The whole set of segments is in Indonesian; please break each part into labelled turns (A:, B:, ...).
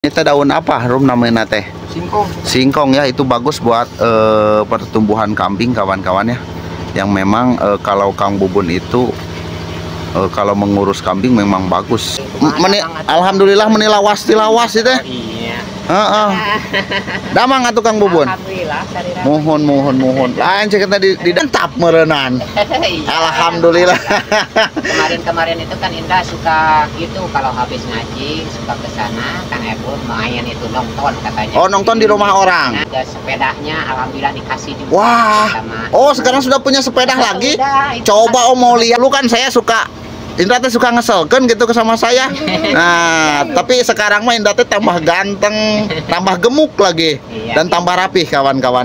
A: Ini teh daun apa? Rum namanya teh
B: Singkong.
A: singkong ya, itu bagus buat pertumbuhan kambing kawan-kawannya. Yang memang kalau Kang Bubun itu kalau mengurus kambing memang bagus. Alhamdulillah menilawas tilawas itu.
B: Iya.
A: Heeh. Damang atuh Kang Bubun.
B: Alhamdulillah.
A: Mohon. Lain cek kita didentap merenan.
B: Iya.
A: Alhamdulillah.
B: Kemarin itu kan Indra suka gitu kalau habis ngaji suka ke sana Kang Ebun main itu nonton katanya.
A: Oh, nonton di rumah orang.
B: Nah, ada sepedanya alhamdulillah dikasih juga.
A: Wah. Oh, sekarang sudah punya sepeda lagi? Coba mau lihat. Lu kan saya suka Indra teh suka ngeselkan gitu ke sama saya. Nah, tapi sekarang mah Indra teh tambah ganteng, tambah gemuk lagi, dan tambah rapih kawan-kawan.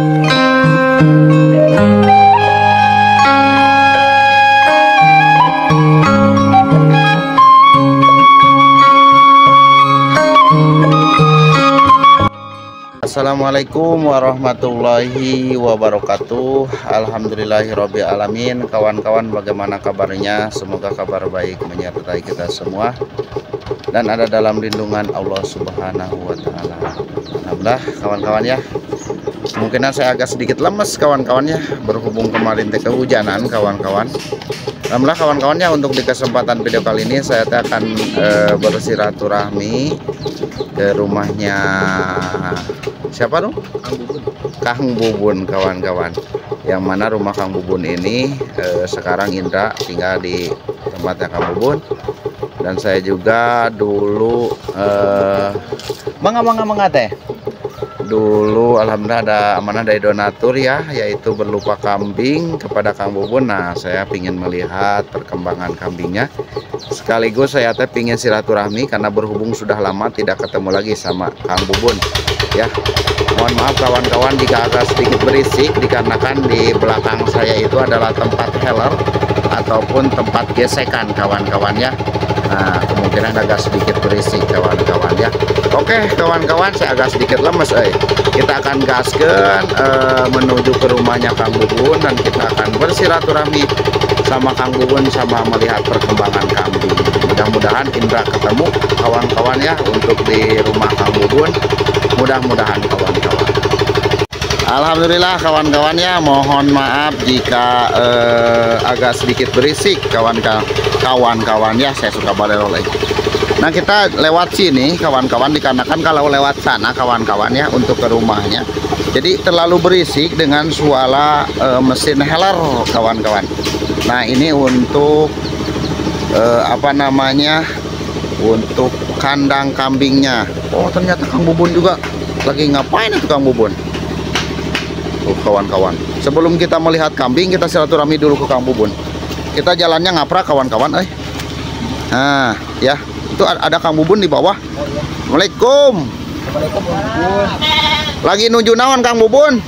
A: Assalamualaikum warahmatullahi wabarakatuh. Alhamdulillahirabbil alamin. Kawan-kawan, bagaimana kabarnya? Semoga kabar baik menyertai kita semua dan ada dalam lindungan Allah Subhanahu wa taala. Alhamdulillah kawan-kawan ya. Kemungkinan saya agak sedikit lemes kawan-kawannya berhubung kemarin kehujanan kawan-kawan. Alhamdulillah kawan-kawannya, untuk di kesempatan video kali ini saya akan bersilaturahmi ke rumahnya siapa dong? Kang Bubun kawan-kawan. Yang mana rumah Kang Bubun ini sekarang Indra tinggal di tempatnya Kang Bubun. Dan saya juga dulu mengapa teh? Dulu alhamdulillah ada amanah dari donatur ya, yaitu berlupa kambing kepada Kang Bubun. Nah, saya ingin melihat perkembangan kambingnya. Sekaligus saya teh ingin silaturahmi karena berhubung sudah lama tidak ketemu lagi sama Kang Bubun. Ya, mohon maaf kawan-kawan jika agak sedikit berisik dikarenakan di belakang saya itu adalah tempat heller ataupun tempat gesekan kawan-kawan ya. Nah, kemungkinan agak sedikit berisik kawan-kawan ya. Oke kawan-kawan, saya agak sedikit lemes. Kita akan gaskan menuju ke rumahnya Kang Bubun dan kita akan bersilaturahmi sama Kang Bubun sama melihat perkembangan kambing. Mudah-mudahan Indra ketemu kawan-kawan ya untuk di rumah Kang Bubun. Mudah-mudahan kawan-kawan. Alhamdulillah kawan-kawannya, mohon maaf jika agak sedikit berisik kawan-kawan ya, saya suka balero lagi. Nah, kita lewat sini kawan-kawan dikarenakan kalau lewat sana kawan-kawan ya untuk ke rumahnya jadi terlalu berisik dengan suara mesin heller kawan-kawan. Nah, ini untuk apa namanya, untuk kandang kambingnya. Oh, ternyata Kang Bubun juga lagi ngapain itu Kang Bubun? Kawan-kawan, sebelum kita melihat kambing kita silaturahmi dulu ke Kang Bubun. Kita jalannya ngaprak kawan-kawan. Nah ya, itu ada Kang Bubun di bawah. Assalamualaikum. Lagi nuju naon Kang Bubun?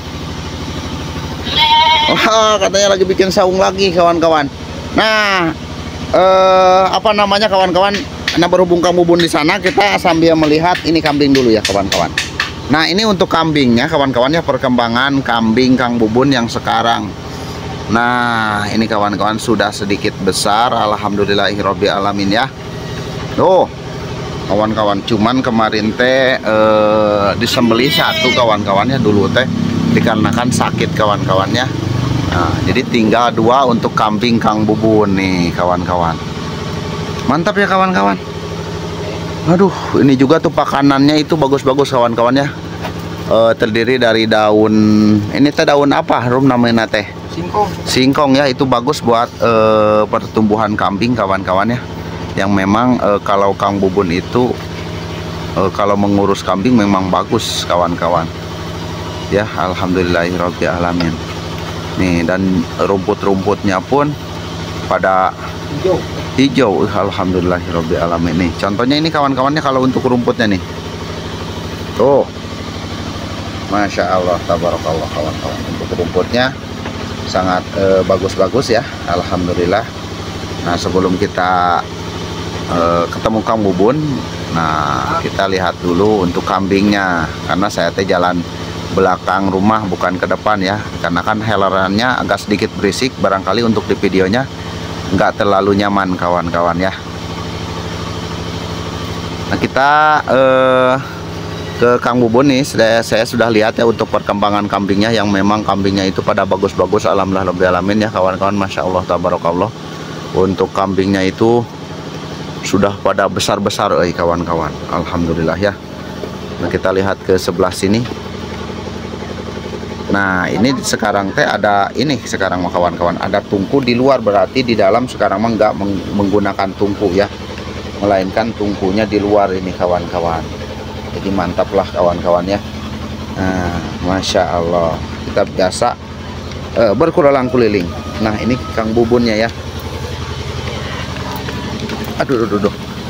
A: Wah, katanya lagi bikin saung lagi kawan-kawan. Nah, apa namanya kawan-kawan, karena berhubung Kang Bubun di sana, kita sambil melihat ini kambing dulu ya kawan-kawan. Nah, ini untuk kambingnya kawan-kawannya, perkembangan kambing Kang Bubun yang sekarang. Nah, ini kawan-kawan sudah sedikit besar, alhamdulillahirabbil alamin ya. Tuh kawan-kawan, cuman kemarin teh disembelih satu kawan-kawannya dulu teh dikarenakan sakit kawan-kawannya. Nah, jadi tinggal dua untuk kambing Kang Bubun nih kawan-kawan. Mantap ya kawan-kawan. Aduh, ini juga tuh pakanannya itu bagus-bagus kawan-kawan ya. Terdiri dari daun, ini teh daun apa? Rum namanya teh singkong ya, itu bagus buat pertumbuhan kambing kawan-kawan ya. Yang memang kalau Kang Bubun itu kalau mengurus kambing memang bagus kawan-kawan. Ya, alhamdulillahirabbil alamin. Nih, dan rumput-rumputnya pun pada hijau. Alhamdulillahirabbil alamin. Nih, contohnya ini kawan-kawannya kalau untuk rumputnya nih. Tuh. Masya Allah, tabarakallah kawan-kawan. Untuk rumputnya sangat bagus-bagus ya. Alhamdulillah. Nah, sebelum kita ketemu Kang Bubun, nah kita lihat dulu untuk kambingnya, karena saya teh jalan belakang rumah bukan ke depan ya, karena kan hellerannya agak sedikit berisik, barangkali untuk di videonya nggak terlalu nyaman kawan-kawan ya. Nah, kita ke Kang Bubun nih, saya sudah lihat ya untuk perkembangan kambingnya, yang memang kambingnya itu pada bagus-bagus, alhamdulillah rabbil alamin ya kawan-kawan, masya Allah tabarakallah. Untuk kambingnya itu sudah pada besar-besar kawan-kawan, alhamdulillah ya. Nah, kita lihat ke sebelah sini. Nah, ini sekarang teh ada ini sekarang kawan-kawan, ada tungku di luar, berarti di dalam sekarang mah nggak menggunakan tungku ya, melainkan tungkunya di luar ini kawan-kawan. Jadi mantap lah kawan-kawan ya. Nah, masya Allah, kita biasa berkeliling. Nah, ini Kang Bubunnya ya. Aduh.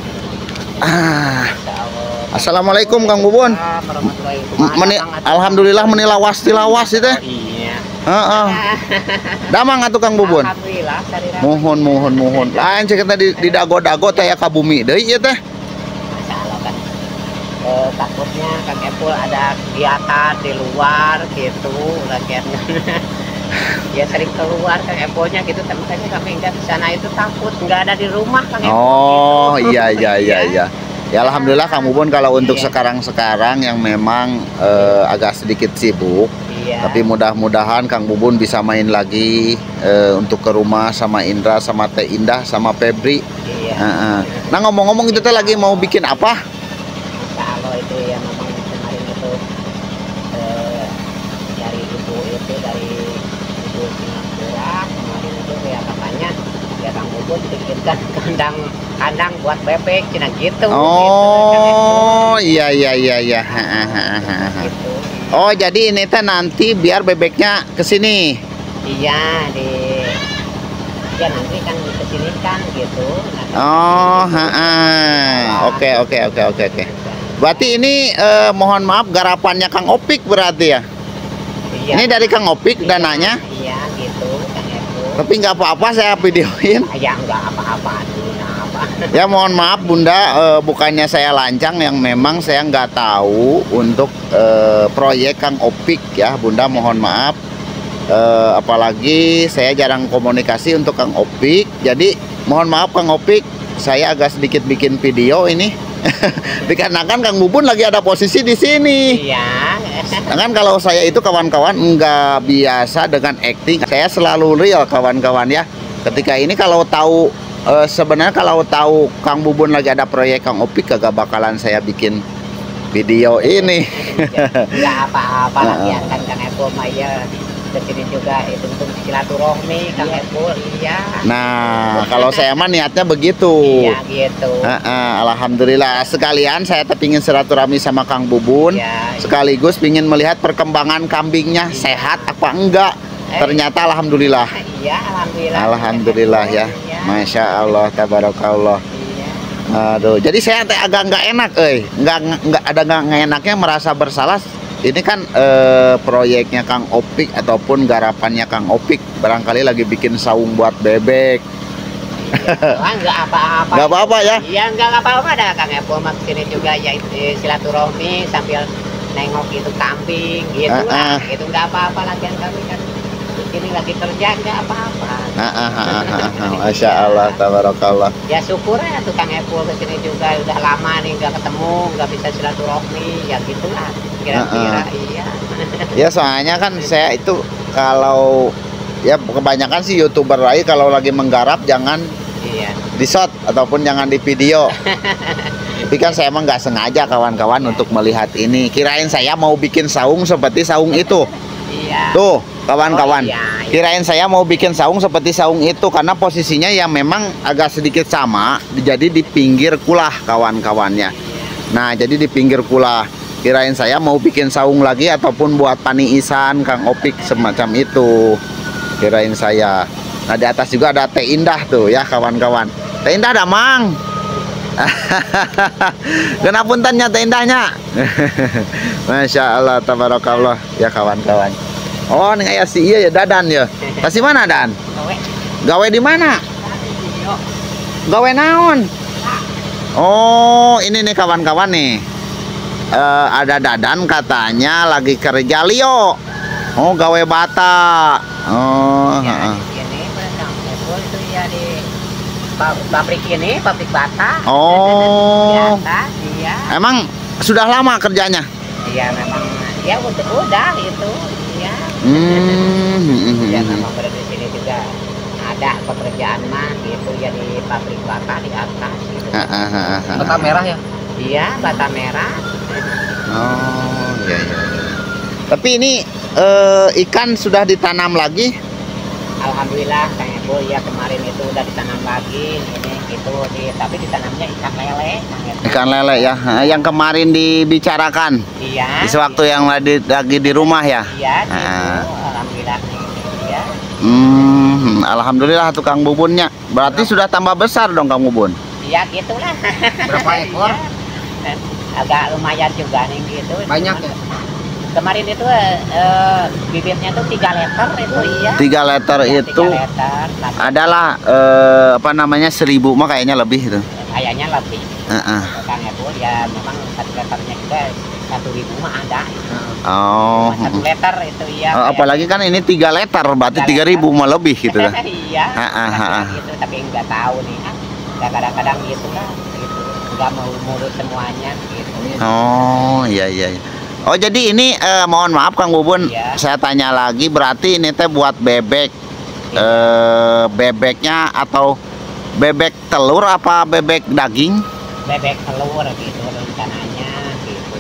A: Assalamualaikum Kang Bubun. Alhamdulillah menilawas tilawas itu. Heeh. Damang atuh Kang Bubun.
B: Alhamdulillah.
A: Mohon. Lain cek kita di dago-dago teh ya kabumi deui ieu teh.
B: Masalah kan. Takutnya Kang Epul ada kegiatan di luar gitu, lagi ya sering keluar Kang Epulnya gitu, makanya kami nggak ke sana itu takut nggak ada di rumah Kang Epul.
A: Oh gitu. Iya. Ya alhamdulillah Kang Bubun kalau untuk
B: Iya.
A: sekarang yang memang agak sedikit sibuk.
B: Iya.
A: Tapi mudah-mudahan Kang Bubun bisa main lagi untuk ke rumah sama Indra, sama Teh Indah, sama Febri.
B: Iya.
A: Nah, ngomong-ngomong itu teh lagi mau bikin apa?
B: Kalau itu yang memang kemarin itu dari ibu Singapura kemarin itu ya katanya ya Kang Bubun bikinkan kandang buat bebek cina gitu.
A: Oh, iya.
B: Gitu.
A: Oh, jadi ini teh nanti biar bebeknya ke sini.
B: Iya ya nanti kan kesini kan gitu.
A: Oh, Oke. Berarti ini mohon maaf garapannya Kang Opik berarti ya?
B: Iya.
A: Ini dari Kang Opik dananya?
B: Iya gitu Kang Epul.
A: Tapi nggak apa-apa saya videoin.
B: Ya nggak apa-apa apa.
A: Ya mohon maaf Bunda, bukannya saya lancang, yang memang saya nggak tahu untuk proyek Kang Opik ya Bunda, mohon maaf. Apalagi saya jarang komunikasi untuk Kang Opik. Jadi mohon maaf Kang Opik, saya agak sedikit bikin video ini. Dikarenakan Kang Bubun lagi ada posisi di sini.
B: Iya.
A: Nah, kan kalau saya itu kawan-kawan nggak biasa dengan acting. Saya selalu real kawan-kawan ya. Ketika ini kalau tahu sebenarnya kalau tahu Kang Bubun lagi ada proyek Kang Opik, kagak bakalan saya bikin video ini.
B: Nggak apa-apa lagi kan Kang Epul mah ya kesini juga itu untuk silaturahmi Kang Epul. Iya.
A: Nah, kalau saya mah niatnya begitu.
B: Iya gitu.
A: Alhamdulillah, sekalian saya pingin silaturahmi sama Kang Bubun.
B: Iya.
A: Sekaligus pingin melihat perkembangan kambingnya sehat apa enggak. Ternyata alhamdulillah.
B: Iya, alhamdulillah.
A: Alhamdulillah ya.
B: Iya.
A: Masya Allah tabarakallah.
B: Iya.
A: Aduh, jadi saya agak nggak enak, nggak ada nggak enaknya, merasa bersalah. Ini kan proyeknya Kang Opik ataupun garapannya Kang Opik, barangkali lagi bikin saung buat bebek.
B: Nggak apa-apa.
A: Nggak apa-apa ya?
B: Iya, nggak apa-apa ada Kang Epul mah kesini juga ya silaturahmi sambil nengok itu kambing gitu lah. Gitu nggak apa-apa lagi kami kan ini lagi kerja nggak apa-apa.
A: Masya Allah tabarakallah.
B: Ya syukur ya tuh Kang Epul kesini juga, udah lama nih nggak ketemu, nggak bisa silaturahmi, ya gitulah kira-kira. Iya.
A: Ya soalnya kan saya itu kalau ya kebanyakan sih YouTuber lain kalau lagi menggarap jangan
B: Iya.
A: di shot ataupun jangan di video. Tapi kan saya emang nggak sengaja kawan-kawan untuk melihat ini. Kirain saya mau bikin saung seperti saung itu.
B: Iya.
A: Tuh kawan-kawan.
B: Oh, iya.
A: Kirain saya mau bikin saung seperti saung itu, karena posisinya yang memang agak sedikit sama. Jadi di pinggir kulah kawan-kawannya. Nah, jadi di pinggir kulah. Kirain saya mau bikin saung lagi ataupun buat paniisan Kang Opik semacam itu. Kirain saya. Nah, di atas juga ada Teh Indah tuh ya kawan-kawan. Teh Indah ada Mang. Kenapuntennya Teh Indahnya. Masya Allah tabarakallah ya kawan-kawan. Oh, nih aya si iya ya Dadan ya. Kasih mana Dan? Gawe di mana? Gawe naon? Oh, ini nih kawan-kawan nih. Ada Dadan katanya lagi kerja Lio. Oh, gawe bata. Oh,
B: Ya, ini Kang Epul itu ya di pabrik ini, pabrik bata. Di
A: Oh,
B: atas, iya.
A: emang sudah lama kerjanya?
B: Iya memang, ya udah itu, ya. Ya memang berada di sini juga ada pekerjaan mah gitu ya di pabrik bata di atas gitu.
C: Bata merah ya?
B: Iya, bata merah.
A: Oh, iya, iya. Tapi ini ikan sudah ditanam lagi?
B: Alhamdulillah Kang Ebo ya kemarin itu udah ditanam lagi ini gitu tapi ditanamnya ikan lele Kang Ebo.
A: Ikan lele ya, yang kemarin dibicarakan.
B: Iya.
A: Sewaktu yang lagi di rumah ya.
B: Iya, gitu. Alhamdulillah ya.
A: Alhamdulillah tukang bubunnya. Berarti sudah tambah besar dong Kang Bubun.
B: Iya gitulah.
C: Berapa ekor?
B: Agak lumayan juga nih gitu.
C: Banyak ya?
B: Kemarin itu bibitnya tuh 3 liter itu iya.
A: 3 liter
B: Ya,
A: itu
B: 3 liter.
A: adalah apa namanya 1000 mah kayaknya lebih itu.
B: Kayaknya lebih. Kang Ebo ya memang 1 liternya juga 1.000 mah ada.
A: Oh.
B: 1 liter itu iya.
A: Apalagi kan ini 3 liter berarti 3000 mah lebih gitu lah.
B: Iya. Gitu, tapi nggak tahu nih kan. Kadang-kadang gitu lah gitu. Nggak mau ngurus semuanya gitu.
A: Oh, iya iya. Oh, jadi ini mohon maaf Kang Bubun,
B: Iya.
A: saya tanya lagi berarti ini teh buat bebek. Bebeknya atau bebek telur apa bebek daging?
B: Bebek telur gitu rencananya gitu.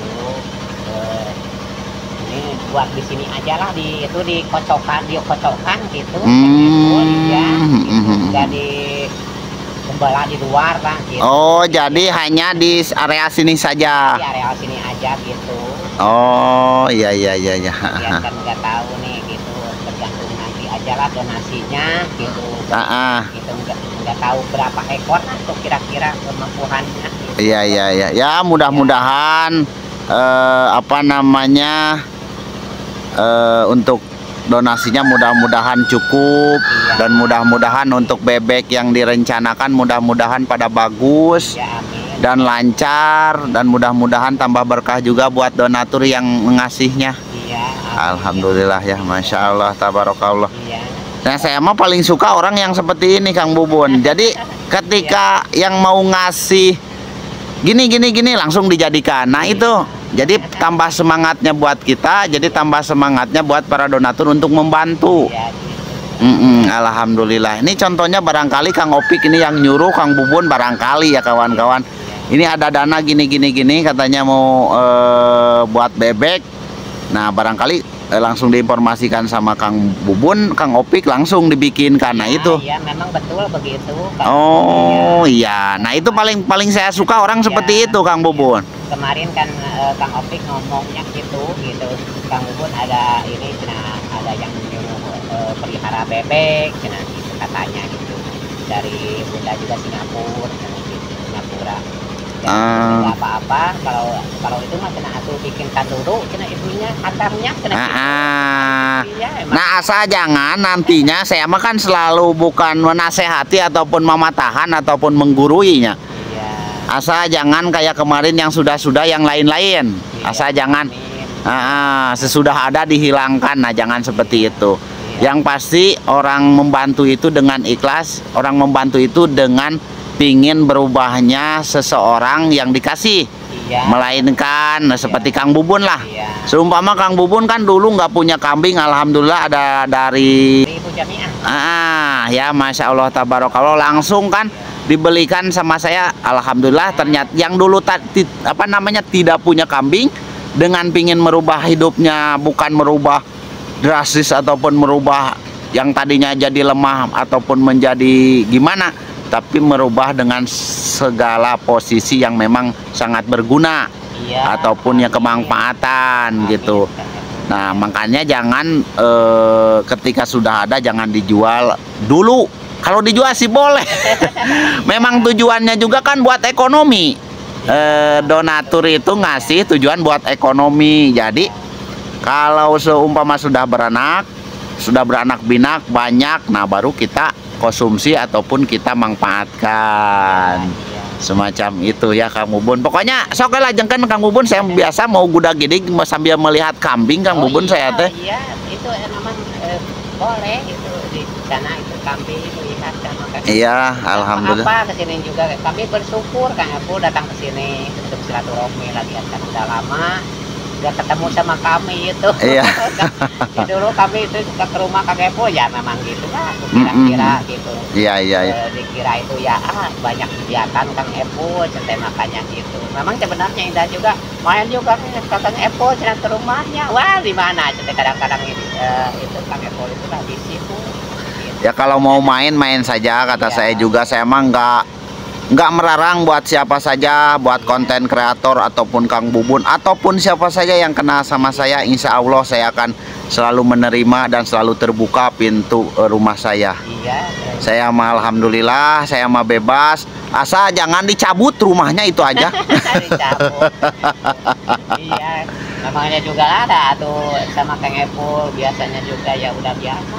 B: Ini buat di sini aja lah itu dikocokkan gitu. Ya, gitu. Jadi gembala di luar lah gitu.
A: Oh, jadi hanya di area sini saja.
B: Di area sini aja gitu.
A: Oh, iya iya iya iya.
B: Ya kan nggak tahu nih gitu tergantung nanti aja lah donasinya gitu. Gitu nggak tahu berapa ekor lah tuh kira-kira kemampuannya. Gitu.
A: Iya iya iya. Ya mudah-mudahan apa namanya untuk donasinya mudah-mudahan cukup dan mudah-mudahan untuk bebek yang direncanakan mudah-mudahan pada bagus.
B: Ya amin.
A: Dan lancar dan mudah-mudahan tambah berkah juga buat donatur yang mengasihnya.
B: Iya.
A: Alhamdulillah ya, masya Allah, tabarakallah.
B: Iya.
A: Nah, saya mah paling suka orang yang seperti ini Kang Bubun. Jadi ketika yang mau ngasih gini langsung dijadikan. Nah itu, jadi tambah semangatnya buat kita, jadi tambah semangatnya buat para donatur untuk membantu.
B: Iya, gitu.
A: Alhamdulillah. Ini contohnya barangkali Kang Opik ini yang nyuruh Kang Bubun barangkali ya kawan-kawan. Ini ada dana gini katanya mau buat bebek. Nah barangkali langsung diinformasikan sama Kang Bubun, Kang Opik langsung dibikinkan. Nah itu.
B: Iya memang betul begitu.
A: Oh iya. Nah itu paling saya suka orang seperti itu Kang Bubun.
B: Kemarin kan Kang Opik ngomongnya gitu. Kang Bubun ada ini, ada yang nyuruh pelihara bebek, gitu katanya gitu. Dari Bunda juga Singapura. Nggak apa-apa kalau itu mah kena atuh bikinkan dulu kena itunya hantarnya kena iya,
A: nah asal jangan nantinya saya mah kan selalu bukan menasehati ataupun mematahan ataupun mengguruinya.
B: Iya.
A: Asal jangan kayak kemarin yang sudah yang lain-lain.
B: Iya,
A: Asal jangan sesudah ada dihilangkan. Nah jangan seperti itu.
B: Iya.
A: Yang pasti orang membantu itu dengan ikhlas, orang membantu itu dengan pingin berubahnya seseorang yang dikasih.
B: Iya.
A: Melainkan seperti Kang Bubun lah.
B: Iya.
A: Seumpama Kang Bubun kan dulu nggak punya kambing, alhamdulillah ada dari
B: Ibu Jamiah.
A: ya masya Allah tabarakallah langsung kan dibelikan sama saya, alhamdulillah. Ternyata yang dulu tidak punya kambing dengan pingin merubah hidupnya, bukan merubah drastis ataupun merubah yang tadinya jadi lemah ataupun menjadi gimana, tapi merubah dengan segala posisi yang memang sangat berguna.
B: Iya.
A: Ataupun yang kemanfaatan gitu. Nah makanya jangan ketika sudah ada jangan dijual dulu. Kalau dijual sih boleh. Memang tujuannya juga kan buat ekonomi. Donatur itu ngasih tujuan buat ekonomi. Jadi kalau seumpama sudah beranak binak banyak, nah baru kita konsumsi ataupun kita manfaatkan. Semacam itu ya Kang Bubun. Pokoknya sok lah jengken Kang Bubun, saya biasa mau gudak gini sambil melihat kambing Kang Bubun saya teh.
B: Iya, itu memang boleh itu di sana itu kambing lihat sama
A: Iya, alhamdulillah.
B: Apa kesini juga kami bersyukur Kang Epul datang ke sini untuk silaturahmi lagi kan udah lama udah ketemu sama kami itu.
A: Iya.
B: Dulu kami itu suka ke rumah Kang Epul ya memang gitu lah. Aku kira-kira gitu.
A: Iya, iya, iya.
B: Dikira itu ya banyak kegiatan Kang Epul cerita makanya gitu. Memang sebenarnya indah juga main juga ke Kang Epul cerita ke rumahnya. Wah di mana cerita kadang-kadang itu Kang Epul itu lah di situ.
A: Ya kalau mau main saja kata
B: Iya.
A: saya juga. Saya emang nggak melarang buat siapa saja, buat konten kreator ataupun Kang Bubun ataupun siapa saja yang kenal sama saya, insya Allah saya akan selalu menerima dan selalu terbuka pintu rumah saya.
B: Iya.
A: Saya mah alhamdulillah, saya mah bebas, asal jangan dicabut rumahnya itu aja.
B: Dicabut. Iya, namanya juga ada tuh sama Kang Epul biasanya juga ya udah biasa.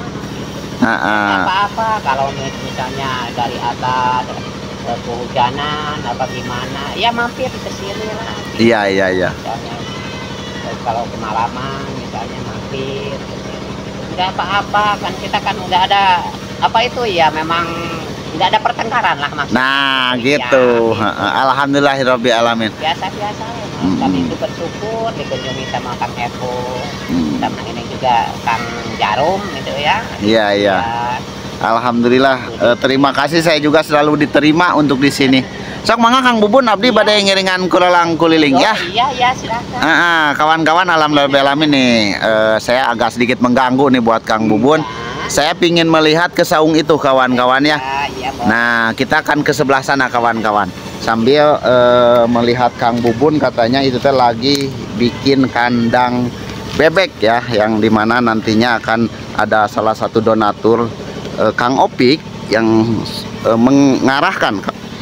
B: Apa-apa kalau misalnya dari atas kehujanan apa gimana, ya mampir ke sini lah.
A: Iya, iya, iya.
B: Misalnya kalau kemalaman misalnya mampir ke sini. Nggak apa-apa kan kita kan udah ada apa itu ya memang nggak ada pertengkaran lah maksudnya.
A: Nah
B: Iya,
A: gitu. Alhamdulillahirabbil alamin.
B: Biasa-biasa ya. Kami itu bersyukur dikunjungi sama Kang Epul, sama ini juga Kang Jarum gitu ya.
A: Iya, iya. Alhamdulillah, terima kasih, saya juga selalu diterima untuk di sini. Sok mangga Kang Bubun abdi badai ngiringan kulelang kuliling ya.
B: Iya, iya silakan.
A: Kawan-kawan alhamdulillah nih, saya agak sedikit mengganggu nih buat Kang Bubun. Saya pingin melihat ke saung itu kawan-kawan ya.
B: Iya,
A: Nah, kita akan ke sebelah sana kawan-kawan. Sambil melihat Kang Bubun katanya itu teh lagi bikin kandang bebek ya, yang dimana nantinya akan ada salah satu donatur Kang Opik yang mengarahkan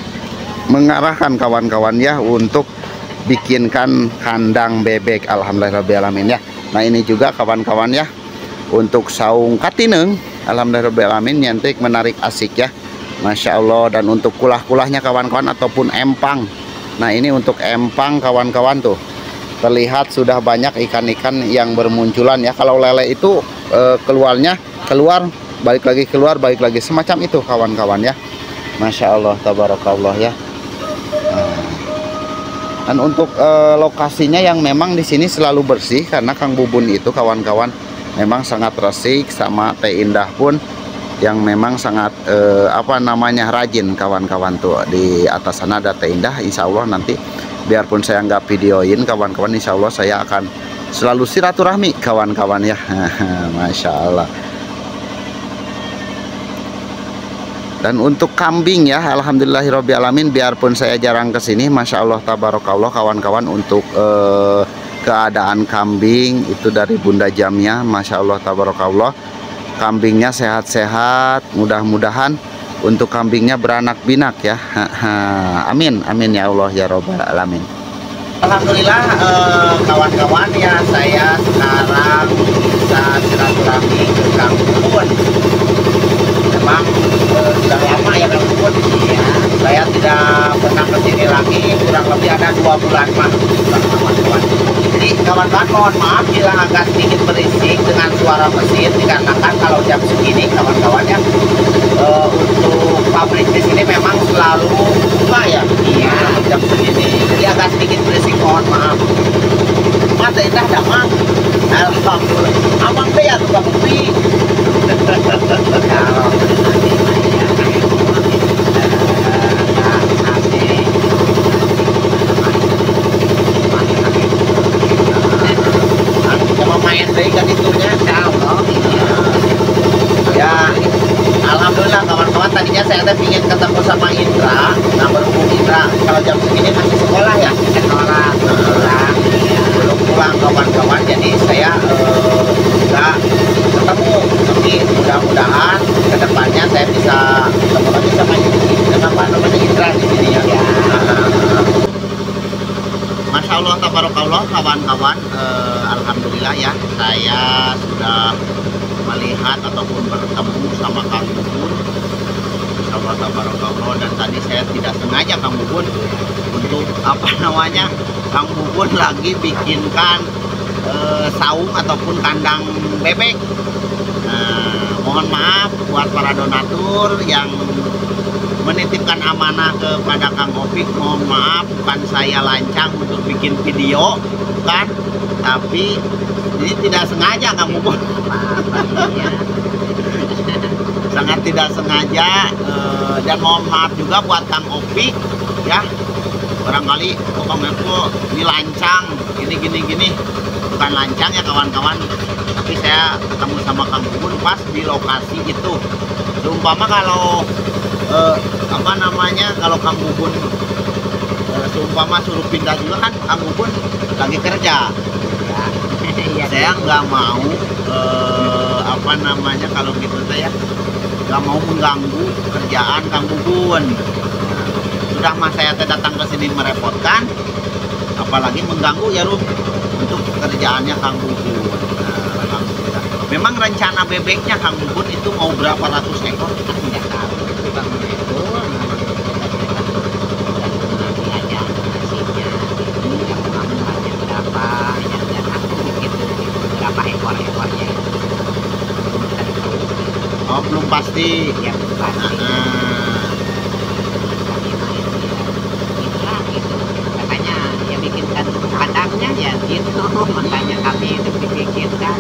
A: kawan-kawan ya untuk bikinkan kandang bebek. Alhamdulillahirobbilalamin ya. Nah ini juga kawan-kawan ya untuk saung katineng. Alhamdulillahirobbilalamin nyentik menarik asik ya, Masya Allah. Dan untuk kulah-kulahnya kawan-kawan ataupun empang. Nah ini untuk empang kawan-kawan tuh terlihat sudah banyak ikan-ikan yang bermunculan ya. Kalau lele itu keluar balik lagi semacam itu kawan-kawan ya, Masya Allah tabarakallah ya. Dan untuk lokasinya yang memang di sini selalu bersih karena Kang Bubun itu kawan-kawan memang sangat resik, sama Teh Indah pun yang memang sangat rajin kawan-kawan tuh. Di atas sana ada Teh Indah, insya Allah nanti biarpun saya nggak videoin kawan-kawan, insya Allah saya akan selalu silaturahmi kawan-kawan ya. Masya Allah. Dan untuk kambing ya, alhamdulillahirobbilalamin, biarpun saya jarang kesini, Masya Allah tabarakallah kawan-kawan, untuk keadaan kambing itu dari Bunda Jamnya, Masya Allah tabarakallah, kambingnya sehat-sehat, mudah-mudahan untuk kambingnya beranak binak ya. Amin, amin ya Allah ya Rabbal alamin. Alhamdulillah kawan-kawan ya, saya sekarang bisa silaturahmi ke Kang Bubun. Memang sudah lama ya Kang Bubun di sini ya. Saya tidak pernah ke sini lagi, kurang lebih ada 2 bulan kawan-kawan. Jadi kawan-kawan mohon maaf bila agak sedikit berisik dengan suara mesin, dikarenakan kalau jam segini kawan-kawan ya untuk pabrik di sini memang selalu buka ya. Iya, jam segini. Jadi agak sedikit berisik, mohon maaf. Mata Indah damang. Alhamdulillah. Amang deh ya tukang kopi. Coba main deh kan itunya. Ya, alhamdulillah kawan-kawan, tadinya saya ingin ketemu sama Indra. Nah berhubung Indra kalau jam segini masih sekolah ya, belum pulang kawan-kawan, jadi saya nggak ketemu. Tapi mudah-mudahan kedepannya saya bisa ketemu lagi sama Indra di sini ya. Masya Allah tabarakallah kawan-kawan, alhamdulillah ya, saya sudah melihat ataupun bertemu sama Kang Bubun, Masya Allah tabarakallah. Dan tadi saya tidak sengaja Kang Bubun untuk Kang Bubun lagi bikinkan saung ataupun kandang bebek. mohon maaf buat para donatur yang menitipkan amanah kepada Kang Opik. Mohon maaf, bukan saya lancang untuk bikin video, bukan, tapi ini tidak sengaja Kang Bubun. Sangat tidak sengaja. Dan mohon maaf juga buat Kang Opik ya, barangkali Kang Eko ini lancang, gini, bukan lancang ya kawan-kawan, tapi saya ketemu sama Kang Bubun pas di lokasi itu. Seumpama kalau apa namanya, kalau Kang Bubun seumpama suruh pindah juga kan Kang Bubun lagi kerja ya. Saya nggak mau apa namanya, kalau gitu saya nggak mau mengganggu kerjaan Kang Bubun. Sudah mas saya datang ke sini merepotkan, apalagi mengganggu ya Rum untuk kerjaannya Kang Bubun. Nah, memang rencana bebeknya Kang Bubun itu mau berapa ratus ekor?
B: Tidak tahu itu Bang itu nanti aja hasilnya itu yang pengambilannya berapa ya, dan aku begitu berapa ekornya itu belum tentu.
A: Oh belum pasti
B: Ya belum pasti. Gitu. Makanya ya bikinkan kandangnya ya gitu, makanya kami itu dipikirkan.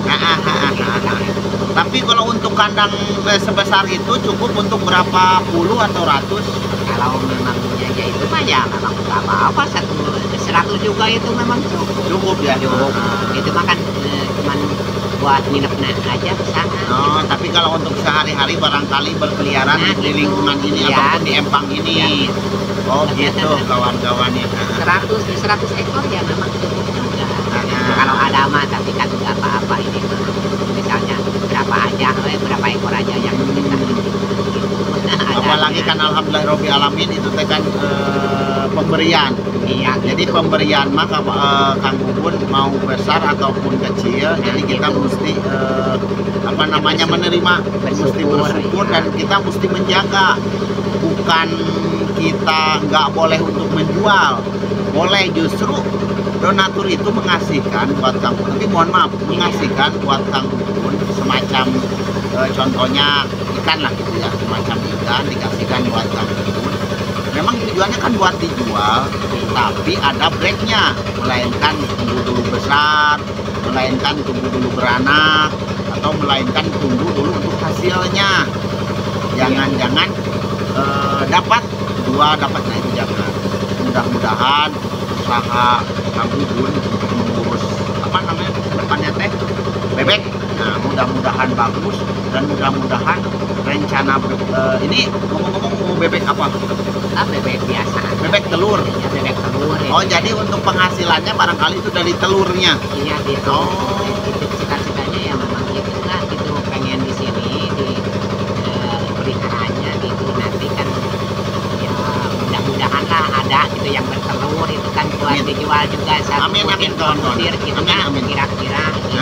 A: Tapi kalau untuk kandang sebesar itu cukup untuk berapa puluh atau ratus?
B: Kalau memangnya ya itu mah ya memang nggak apa-apa, 100 juga itu memang cukup.
A: Cukup ya?
B: Cukup. Itu mah kan cuman buat nginepnya aja ke sana.
A: Oh, tapi kalau untuk sehari-hari barangkali berkeliaran
B: Nah,
A: di lingkungan ini
B: ya,
A: ataupun di empang ini.
B: Ya, gitu.
A: Oh gitu kawan-kawannya.
B: 100 ekor ya memang cukup juga. Kalau ada mah tapi kan nggak apa-apa ini mah. Misalnya berapa aja, berapa ekor aja yang kita gitu.
A: Apalagi kan alhamdulillah alamin itu kan pemberian.
B: Iya,
A: Jadi
B: gitu.
A: pemberian mah Kang Bubun mau besar ataupun kecil, jadi kita
B: gitu.
A: mesti apa namanya menerima, mesti bersyukur
B: ya.
A: dan kita mesti menjaga. Bukan kita nggak boleh untuk menjual, boleh, justru donatur itu mengasihkan buat Kang Bubun. Tapi mohon maaf, mengasihkan buat Kang Bubun semacam contohnya ikan lah gitu ya, semacam ikan dikasihkan buat Kang Bubun. Memang tujuannya kan buat dijual, tapi ada breaknya, melainkan tunggu dulu besar, melainkan tunggu dulu beranak, atau melainkan tunggu dulu untuk hasilnya. Jangan-jangan dapat dua, dapat, nah itu jangan. Mudah-mudahan usaha Kang Bubun untuk mengurus apa namanya depannya teh bebek, nah mudah-mudahan bagus, dan mudah-mudahan rencana ini ngomong-ngomong mau bebek apa?
B: Bebek biasa.
A: Bebek telur.
B: Ya, bebek telur.
A: Oh jadi untuk penghasilannya barangkali itu dari telurnya.
B: Iya gitu.
A: Oh.
B: Itu cita-citanya ya memang gitu lah, gitu pengen di sini di peliharaannya gitu, nanti kan ya mudah-mudahan lah ada gitu yang bertelur itu kan buat
A: Amin.
B: dijual juga.
A: Amin, amin, kawan-kawan.
B: Gitu
A: Amin,
B: kan
A: amin.
B: kira-kira gitu.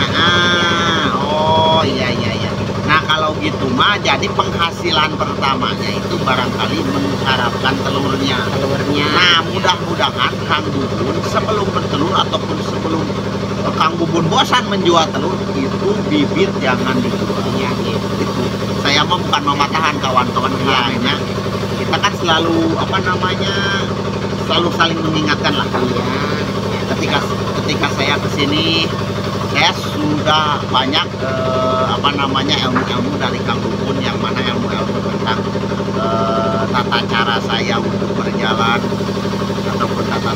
A: Oh iya. Nah kalau gitu mah jadi penghasilan pertamanya itu barangkali mengharapkan telurnya. Nah mudah-mudahan Kang Bubun sebelum bertelur ataupun sebelum Kang Bubun bosan menjual telur, itu bibit jangan dijual.
B: Iya gitu.
A: Itu saya mah bukan mematahan kawan-kawan lainnya. Kita kan selalu apa namanya, selalu saling mengingatkan lah.
B: Iya.
A: Ketika saya kesini, saya sudah banyak apa namanya ilmu-ilmu dari Kang Bubun, yang mana ilmu-ilmu tentang tata cara saya untuk berjalan ataupun tata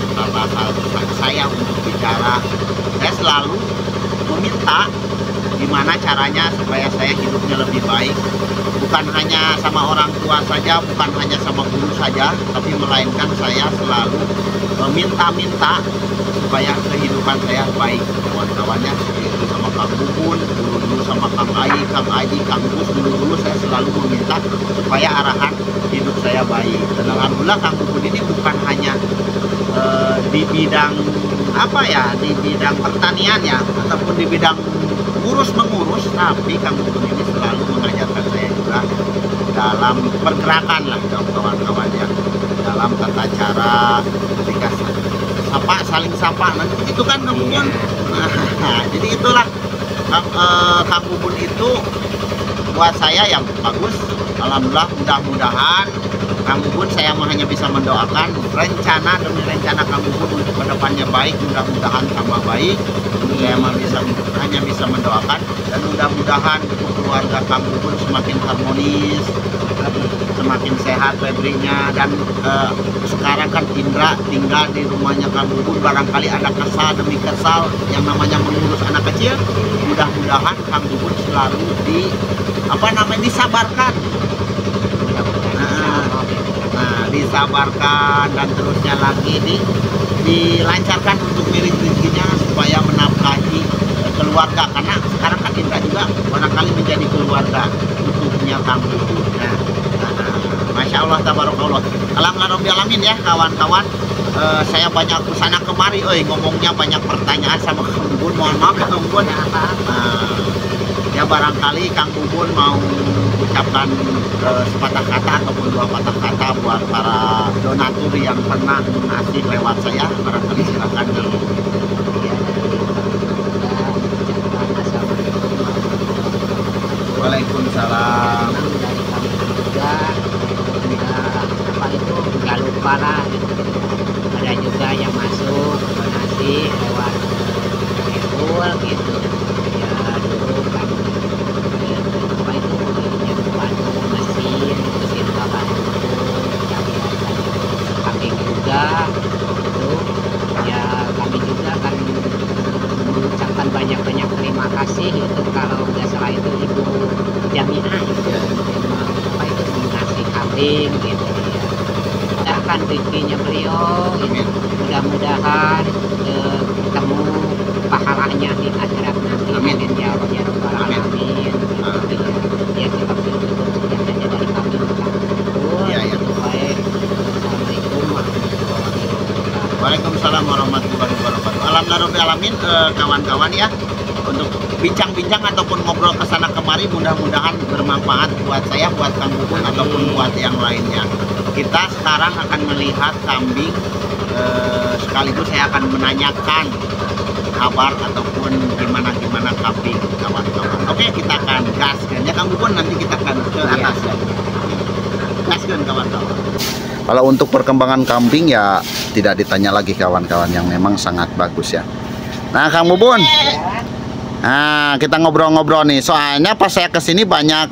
A: saya untuk bicara. Saya selalu meminta gimana caranya supaya saya hidupnya lebih baik, bukan hanya sama orang tua saja, bukan hanya sama guru saja, tapi melainkan saya selalu minta supaya kehidupan saya baik. Kawan-kawannya seperti itu sama Kang Bubun, dulu sama Kang Aji, Kang Gus, dulu saya selalu meminta supaya arahan hidup saya baik. Dan alhamdulillah Kang Bubun ini bukan hanya di bidang apa ya, di bidang pertanian ya, ataupun di bidang mengurus, tapi Kang Bubun ini selalu mengajarkan saya juga dalam pergerakan lah kawan-kawan ya, dalam tata cara ketika saling sapa, nah itu kan Kang Bubun. Nah, jadi itulah Kang Bubun itu buat saya yang bagus. Alhamdulillah, mudah-mudahan Kang Bubun saya hanya bisa mendoakan rencana demi rencana Kang Bubun untuk kedepannya baik, mudah-mudahan tambah baik. Saya hanya bisa mendoakan, dan mudah-mudahan keluarga Kang Bubun semakin harmonis, semakin sehat Febrinya, dan sekarang kan Indra tinggal di rumahnya Kang Bubun, barangkali ada kesal demi kesal yang namanya mengurus anak kecil. Mudah-mudahan Kang Bubun selalu disabarkan. Disabarkan, dan terusnya lagi dilancarkan untuk milik rezekinya supaya menafkahi keluarga, karena sekarang kan Indra juga barangkali menjadi keluarga utuhnya Kang Bubun. Masya Allah, tabarakallah. Alhamdulillah alamin ya kawan-kawan. Saya banyak kesana kemari, ngomongnya banyak pertanyaan sama Kang Bubun. Mohon maaf Kang Bubun. Ya barangkali Kang Bubun mau ucapkan sepatah kata ataupun dua patah kata buat para donatur yang pernah ngasih lewat saya, barangkali silakan. Waalaikumsalam.
B: Apa itu nggak lupa lah, ada juga yang masuk donasi lewat Epul gitu ya, dulu kan apa itu yang bantu mesin kapan kami juga itu ya, kami juga kan mengucapkan banyak-banyak terima kasih itu, kalau nggak salah itu Ibu Jamiah itu apa itu mengasih kambing gitu ya. Mudahkan rezekinya beliau ini, mudah-mudahan ketemu pahalanya di akhirat nanti. Amin ya Allah ya Rabbal alamin. Ya kita bersyukur sekian dari kami. Ya ya baik. Assalamualaikum warahmatullahi wabarakatuh.
A: Waalaikumsalam warahmatullahi wabarakatuh. Alhamdulillah alamin, kawan-kawan ya, untuk bincang-bincang ataupun ngobrol kesana kemari, mudah-mudahan bermanfaat buat saya, buat Kang Bubun ataupun buat yang lainnya. Kita sekarang akan melihat kambing, sekaligus saya akan menanyakan kabar ataupun gimana kambing kawan-kawan. Oke, kita akan gaskan ya Kang Bubun, nanti kita akan ke atas ya. Gaskan kawan-kawan. Kalau untuk perkembangan kambing ya tidak ditanya lagi kawan-kawan, yang memang sangat bagus ya. Nah Kang Bubun, nah kita ngobrol-ngobrol nih, soalnya pas saya kesini banyak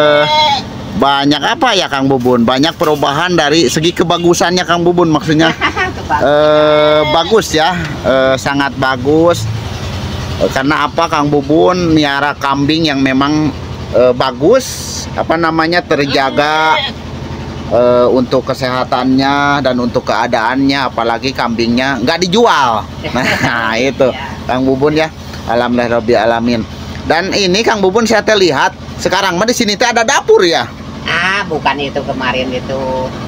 A: apa ya Kang Bubun, banyak perubahan dari segi kebagusannya Kang Bubun, maksudnya bagus ya, sangat bagus. Karena apa Kang Bubun miara kambing yang memang bagus, terjaga untuk kesehatannya dan untuk keadaannya, apalagi kambingnya nggak dijual. Nah itu Kang Bubun ya, alhamdulillah alamin. Dan ini Kang Bubun saya lihat sekarang mah di sini teh ada dapur ya.
B: Bukan itu, kemarin itu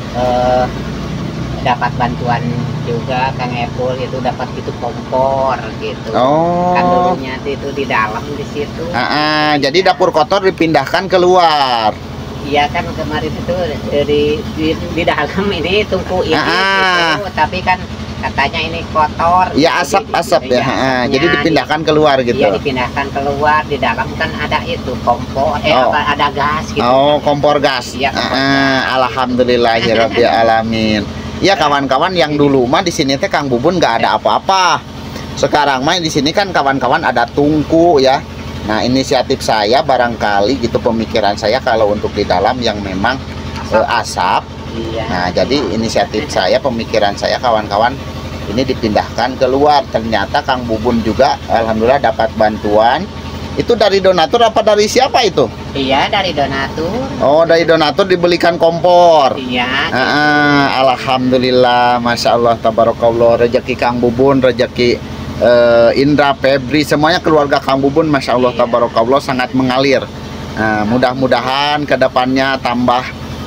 B: dapat bantuan juga Kang Epul, itu dapat itu kompor gitu. Kan dulunya itu di dalam di situ.
A: Jadi dapur kotor dipindahkan keluar.
B: Iya kan, kemarin itu di dalam ini tungku ini gitu, tapi kan katanya ini kotor.
A: Ya asap-asap ya. Jadi dipindahkan keluar gitu.
B: Iya, dipindahkan keluar. Di dalam kan ada itu kompor, ada gas gitu.
A: Kompor gas.
B: Iya,
A: Alhamdulillahirabbil alamin. Ya kawan-kawan, yang dulu mah di sini teh Kang Bubun nggak ada apa-apa. Sekarang mah di sini kan kawan-kawan ada tungku ya. Nah, inisiatif saya barangkali gitu, pemikiran saya kalau untuk di dalam yang memang asap.
B: Iya.
A: Nah, jadi inisiatif saya, pemikiran saya kawan-kawan, ini dipindahkan keluar. Ternyata Kang Bubun juga alhamdulillah dapat bantuan. Itu dari donatur apa dari siapa itu?
B: Iya, dari donatur.
A: Oh, dari donatur dibelikan kompor.
B: Iya.
A: Alhamdulillah, masya Allah, tabarakallah, rezeki Kang Bubun, rezeki Indra, Febri, semuanya keluarga Kang Bubun, masya Allah, tabarakallah, sangat mengalir. Mudah-mudahan kedepannya tambah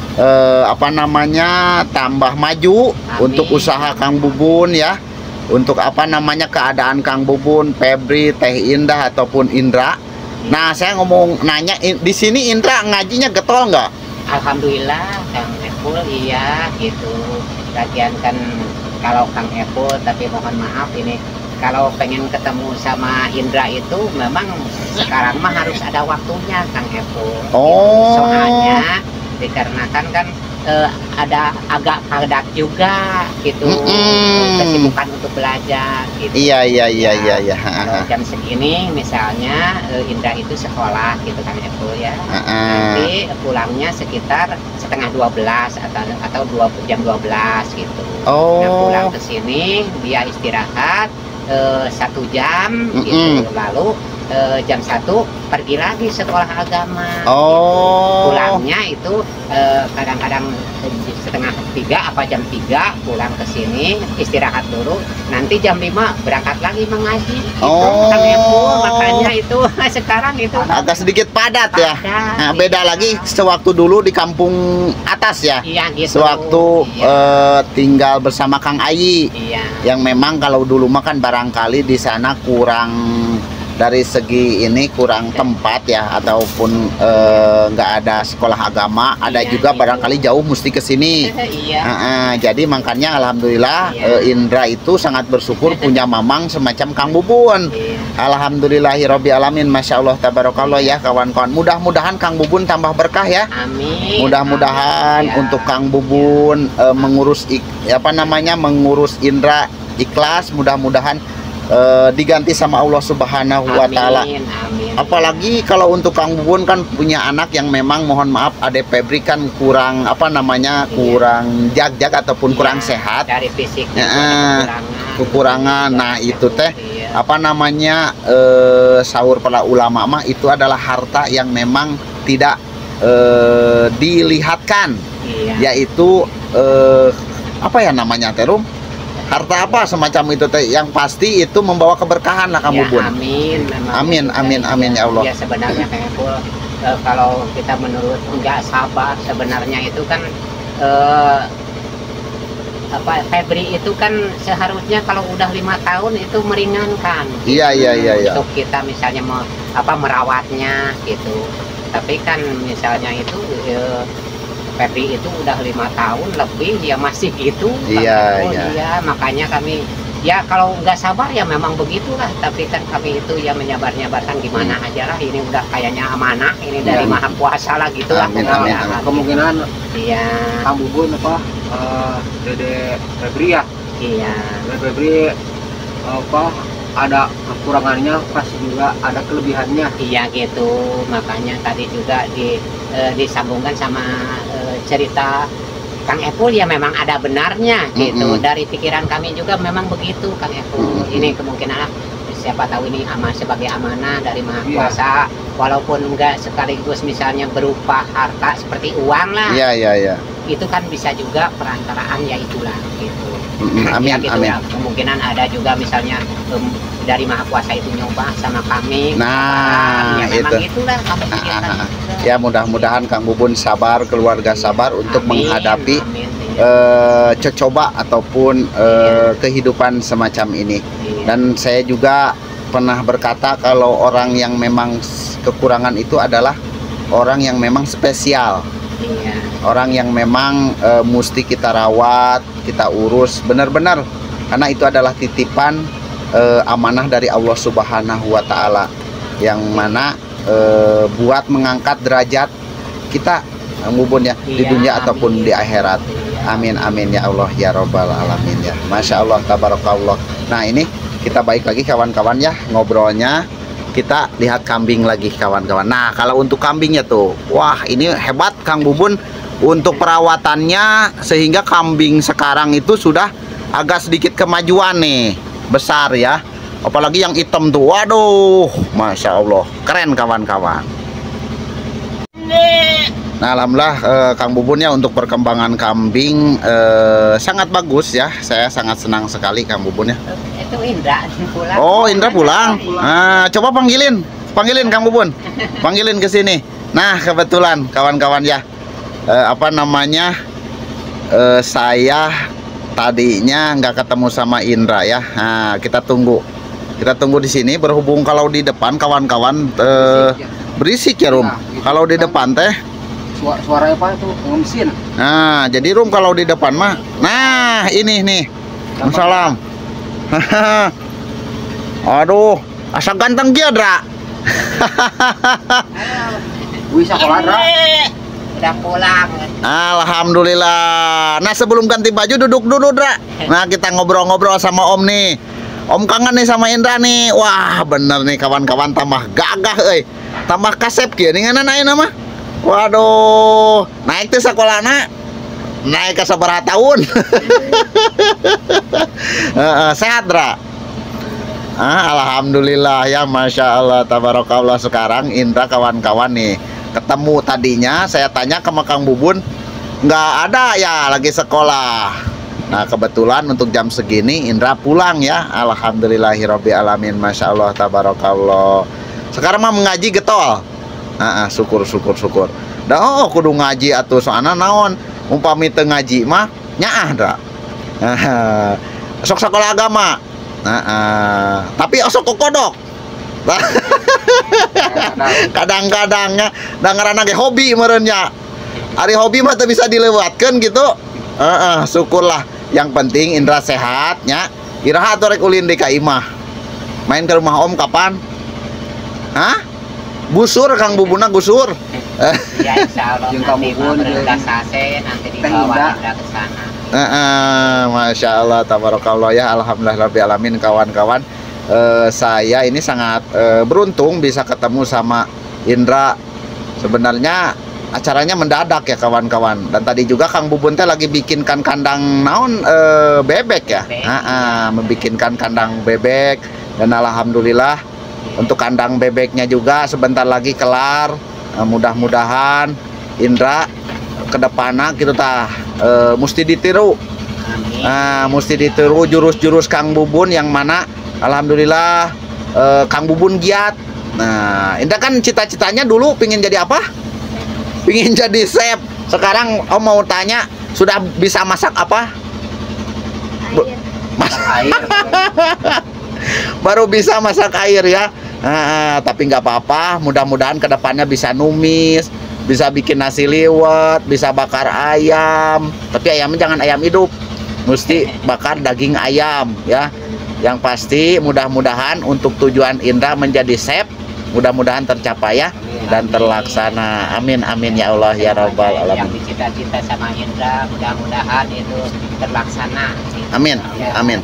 A: tambah maju. Amin. Untuk usaha Kang Bubun ya, untuk keadaan Kang Bubun, Febri, Teh Indah ataupun Indra. Nah, saya nanya di sini Indra ngajinya getol nggak?
B: Alhamdulillah Kang Epul, iya gitu. Lagian kan kalau Kang Epul, tapi mohon maaf ini kalau pengen ketemu sama Indra itu memang sekarang mah harus ada waktunya Kang Epul.
A: Oh.
B: Soalnya dikarenakan kan ada agak padat juga gitu, kesibukan untuk belajar gitu.
A: Iya.
B: Kalau jam segini misalnya Indra itu sekolah gitu kan Epul ya. Nanti pulangnya sekitar setengah 12 atau jam 12 gitu. Nah, pulang ke sini dia istirahat 1 jam gitu, lalu jam 1 pergi lagi sekolah agama gitu. Pulangnya itu kadang-kadang setengah 3 apa jam 3 pulang ke sini istirahat dulu, nanti jam 5 berangkat lagi mengaji gitu. Kang Epul, makanya itu sekarang itu
A: agak sedikit padat ya. Nah,
B: gitu.
A: beda lagi sewaktu dulu di kampung atas ya.
B: Iya gitu.
A: Sewaktu tinggal bersama Kang Ayi.
B: Iya.
A: Yang memang kalau dulu makan barangkali di sana kurang dari segi ini kurang tempat ya, ataupun nggak ada sekolah agama, ada
B: Iya,
A: juga
B: gitu.
A: barangkali jauh mesti ke sini.
B: Iya.
A: Jadi makanya alhamdulillah Indra itu sangat bersyukur punya mamang semacam Kang Bubun.
B: Iya.
A: Alhamdulillahirabbil alamin, masya Allah tabarakallah ya kawan-kawan. Mudah-mudahan Kang Bubun tambah berkah ya.
B: Amin.
A: Mudah-mudahan
B: Amin.
A: untuk Kang Bubun mengurus mengurus Indra ikhlas, mudah-mudahan diganti sama Allah Subhanahu wa taala.
B: Amin.
A: Apalagi kalau untuk Kang Bubun kan punya anak yang memang mohon maaf Ade Febri kan kurang kurang jag-jag ataupun kurang sehat.
B: Dari fisiknya
A: Kekurangan. Nah, itu teh sahur para ulama mah itu adalah harta yang memang tidak dilihatkan. Yaitu Terum? Harta apa semacam itu teh, yang pasti itu membawa keberkahan lah Kang Bubun. Amin ya Allah.
B: Ya sebenarnya Kang Epul, kalau kita menurut enggak sabar sebenarnya itu kan Febri itu kan seharusnya kalau udah 5 tahun itu meringankan.
A: Iya.
B: Untuk kita misalnya merawatnya gitu. Tapi kan misalnya itu Febri itu udah 5 tahun lebih ya masih gitu.
A: Iya.
B: Makanya kami ya kalau nggak sabar ya memang begitulah, tapi kan kami itu ya menyabar-nyabarkan gimana aja lah, ini udah kayaknya amanah ini dari Maha Kuasa lah gitu lah.
A: Amin.
C: Kemungkinan
B: Iya.
C: Kang Bubun Dede Febri ya.
B: Iya.
C: Dede Febri ada kekurangannya, pasti juga ada kelebihannya.
B: Iya gitu, makanya tadi juga disambungkan sama cerita Kang Epul ya memang ada benarnya gitu. Dari pikiran kami juga memang begitu Kang Epul. Ini kemungkinan siapa tahu ini sebagai amanah dari Maha Kuasa, walaupun enggak sekaligus misalnya berupa harta seperti uang lah.
A: Iya.
B: Itu kan bisa juga perantaraan ya itulah gitu.
A: Amin.
B: Ya, kemungkinan ada juga misalnya dari Maha Kuasa itu nyoba sama kami.
A: Nah,
B: ya memang itulah kami pikirkan.
A: Ya mudah-mudahan Kang Bubun sabar, keluarga sabar untuk menghadapi coba ataupun kehidupan semacam ini. Dan saya juga pernah berkata kalau orang yang memang kekurangan itu adalah orang yang memang spesial. Orang yang memang mesti kita rawat, kita urus benar-benar, karena itu adalah titipan amanah dari Allah Subhanahu wa taala, yang mana buat mengangkat derajat kita Kang Bubun ya, di dunia ataupun di akhirat. Amin ya Allah ya Rabbal alamin ya. Masya Allah tabarakallah. Nah, ini kita balik lagi kawan-kawan ya ngobrolnya. Kita lihat kambing lagi kawan-kawan. Nah, kalau untuk kambingnya tuh, wah ini hebat Kang Bubun untuk perawatannya, sehingga kambing sekarang itu sudah agak sedikit kemajuan nih, besar ya. Apalagi yang hitam tuh, waduh, Masya Allah, keren kawan-kawan. Nah, alhamdulillah Kang Bubun ya untuk perkembangan kambing sangat bagus ya. Saya sangat senang sekali Kang Bubun ya.
B: Itu Indra pulang.
A: Oh, Indra pulang. Nah, coba panggilin Kang Bubun. Panggilin ke sini. Nah, kebetulan kawan-kawan ya. Saya tadinya nggak ketemu sama Indra ya. Nah, kita tunggu di sini. Berhubung kalau di depan kawan-kawan berisik ya Rum. Kalau di depan teh
C: Suaranya apa itu? Mesin.
A: Nah, jadi Rum kalau di depan mah. Nah, ini nih. Salam. Aduh, asa ganteng dia, Dra.
C: Wih, sekolah, Dra.
B: Udah pulang.
A: Alhamdulillah. Nah, sebelum ganti baju duduk dulu, Dra. Nah, kita ngobrol-ngobrol sama Om nih. Om kangen nih sama Indra nih. Wah, bener nih kawan-kawan, tambah gagah euy. Tambah kasep kieu nih ngaranna ayeuna mah. Waduh, naik teh sakolana. Naik ke sabaraha tahun. Sehat, Dra. Alhamdulillah ya, Masya Allah, tabarakallah. Sekarang Indra kawan-kawan nih ketemu, tadinya saya tanya ke Kang Bubun nggak ada ya, lagi sekolah. Nah kebetulan untuk jam segini Indra pulang ya, alhamdulillahirabbil alamin, Masya Allah, tabarakallah. Sekarang mah mengaji getol. Syukur. Dah kudu ngaji atuh, soalnya naon umpami teu ngaji mah nyaah, Dra. Sok sekolah agama. Tapi osok kokodok. Kadang-kadangnya dangaranna ge hobi meureunnya. Ari hobi mah teu bisa dilewatkeun gitu. Syukurlah. Yang penting Indra sehat nya. Iraha atuh rek ulin di ka imah. Main ke rumah Om kapan? Gusur Kang Bubuna gusur.
B: Ya insyaallah nanti udah selesai, nanti dibawa Indra ke sana.
A: Masya Allah, tabarakallah ya, alhamdulillahirabbil alamin kawan-kawan. Saya ini sangat beruntung bisa ketemu sama Indra. Sebenarnya acaranya mendadak ya kawan-kawan. Dan tadi juga Kang Bubun teh lagi bikinkan kandang naon bebek ya. Membikinkan kandang bebek, dan alhamdulillah untuk kandang bebeknya juga sebentar lagi kelar. Mudah-mudahan Indra kedepannya gitu mesti ditiru. Mesti ditiru jurus-jurus Kang Bubun yang mana alhamdulillah Kang Bubun giat. Nah, Indra kan cita-citanya dulu pingin jadi apa? Pingin jadi chef. Sekarang Om mau tanya, sudah bisa masak apa?
B: Masak air.
A: Baru bisa masak air ya. Tapi nggak apa-apa, mudah-mudahan kedepannya bisa numis, bisa bikin nasi liwet, bisa bakar ayam. Tapi ayamnya jangan ayam hidup, mesti bakar daging ayam ya. Yang pasti mudah-mudahan untuk tujuan Indra menjadi chef mudah-mudahan tercapai ya, dan terlaksana. Amin amin ya Allah ya Rabbal alamin.
B: Yang dicita-cita sama Indra mudah-mudahan itu terlaksana.
A: Amin amin.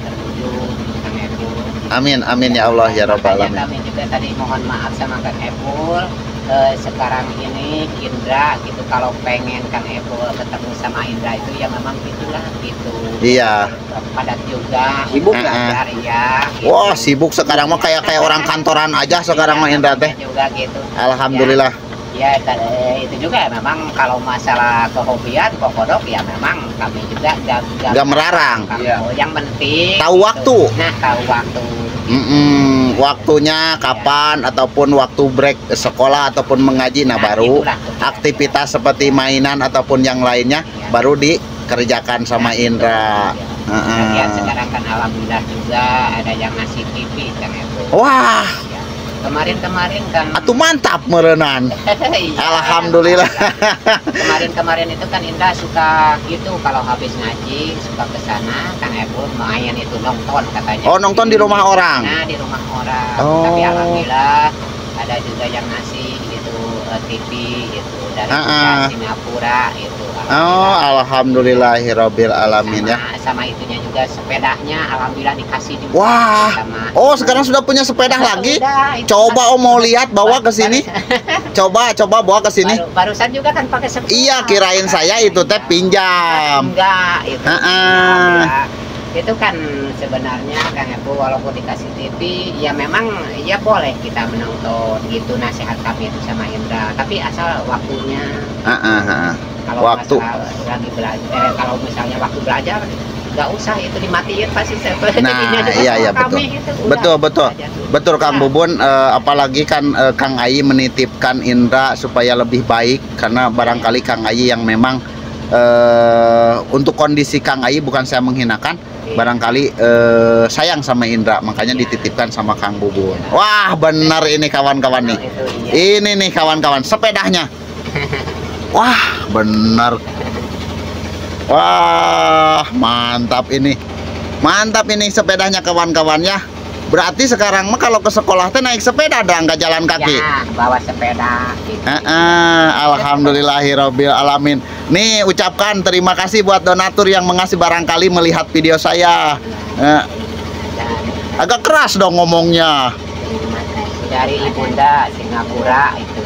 A: Amin amin ya Allah ya Rabbal alamin.
B: Kami juga tadi mohon maaf sama Kang Epul. Sekarang ini Indra gitu, kalau pengen Kang Epul ketemu sama Indra itu ya memang itulah gitu.
A: Iya.
B: Padat juga.
C: Sibuk
B: belajar ya. Gitu.
A: Wah, sibuk sekarang mah kayak orang kantoran aja sekarang mah Indra teh.
B: Juga gitu.
A: Alhamdulillah.
B: Ya, itu juga memang kalau masalah kehobian kokodok ya memang kami juga gak
A: merarang.
B: Yang penting
A: tahu waktu.
B: Nah, tahu waktu.
A: Waktunya kapan ataupun waktu break sekolah ataupun mengaji, nah baru aktivitas seperti mainan ataupun yang lainnya baru dikerjakan sama Indra.
B: Ya, sekarang kan alhamdulillah juga ada yang ngasih TV kan itu.
A: Wah,
B: kemarin kan
A: atuh mantap merenan.
B: Iya,
A: alhamdulillah.
B: Kemarin itu kan Indra suka gitu kalau habis ngaji suka ke sana Kang Epul main itu nonton katanya.
A: Oh, nonton di rumah orang.
B: Nah, di rumah orang.
A: Oh.
B: Tapi alhamdulillah ada juga yang ngasih gitu TV gitu dari Singapura itu.
A: Oh, alhamdulillahirabbil alamin ya.
B: Sama itunya juga sepedanya alhamdulillah dikasih juga.
A: Wah. Oh, sekarang sudah punya sepeda lagi? Coba Om mau lihat bawa ke sini. Coba bawa ke sini.
B: Barusan juga kan pakai sepeda.
A: Iya, kirain saya itu teh pinjam.
B: Enggak, itu. Itu kan sebenarnya Kang Epul walaupun dikasih TV ya memang ya boleh kita menonton gitu, nasihat kami itu sama Indra, tapi asal waktunya. Kalau
A: waktu
B: lagi belajar, kalau misalnya waktu belajar nggak usah itu dimatiin pasti
A: nah iya betul Kang Bubun, apalagi kan Kang Ayi menitipkan Indra supaya lebih baik, karena barangkali Kang Ayi yang memang untuk kondisi Kang Ayi bukan saya menghinakan, barangkali sayang sama Indra, makanya dititipkan sama Kang Bubun. Wah, benar ini kawan-kawan nih. Ini nih kawan-kawan sepedanya. Wah, benar. Wah, mantap ini. Mantap ini sepedanya kawan-kawannya. Berarti sekarang mah kalau ke sekolah teh naik sepeda dah, nggak jalan kaki.
B: Ya, bawa sepeda gitu.
A: Alhamdulillahirobbil alamin. Nih ucapkan terima kasih buat donatur yang mengasih barangkali melihat video saya.
B: Dan
A: Agak keras dong ngomongnya.
B: dari ibunda Singapura itu.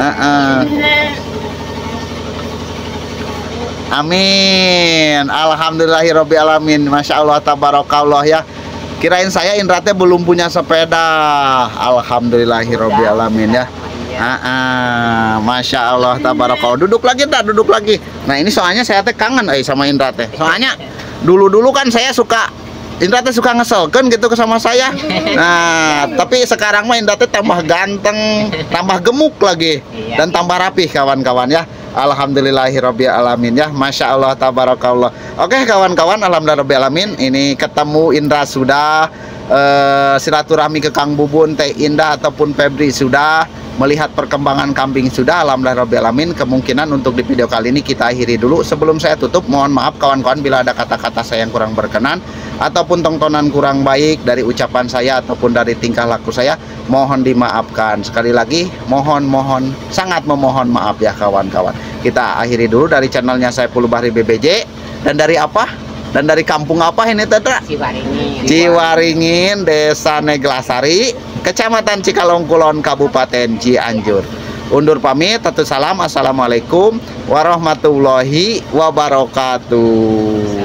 A: Amin. Alhamdulillahirobbil alamin. Masya Allah tabarakallah ya. Kirain saya Indra teh belum punya sepeda. Alhamdulillahirobbil alamin ya. Masya Allah tabarakallah. Duduk lagi dah, duduk lagi. Nah ini soalnya saya teh kangen sama Indra teh. Soalnya dulu kan saya suka Indra teh suka ngeselkan gitu ke sama saya. Nah, tapi sekarang mah Indra teh tambah ganteng, tambah gemuk lagi dan tambah rapih kawan-kawan ya. Alhamdulillahirabbil alamin ya. Masya Allah tabarakallah. Oke kawan-kawan, alhamdulillahirabbil alamin. Ini ketemu Indra sudah, silaturahmi ke Kang Bubun, Teh Indah ataupun Febri sudah, melihat perkembangan kambing sudah. Alhamdulillahirabbil alamin. Kemungkinan untuk di video kali ini kita akhiri dulu. Sebelum saya tutup, mohon maaf kawan-kawan bila ada kata-kata saya yang kurang berkenan ataupun tontonan kurang baik dari ucapan saya ataupun dari tingkah laku saya, mohon dimaafkan. Sekali lagi mohon sangat memohon maaf ya kawan-kawan. Kita akhiri dulu dari channelnya Saiful Bahri BBJ. Dan dari apa? Dan dari kampung apa ini Tetra? Ciwaringin, Desa Neglasari, Kecamatan Cikalong Kulon, Kabupaten Cianjur. Undur pamit, tatu salam. Assalamualaikum warahmatullahi wabarakatuh.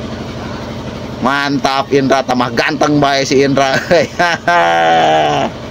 A: Mantap Indra, tambah ganteng bae si Indra.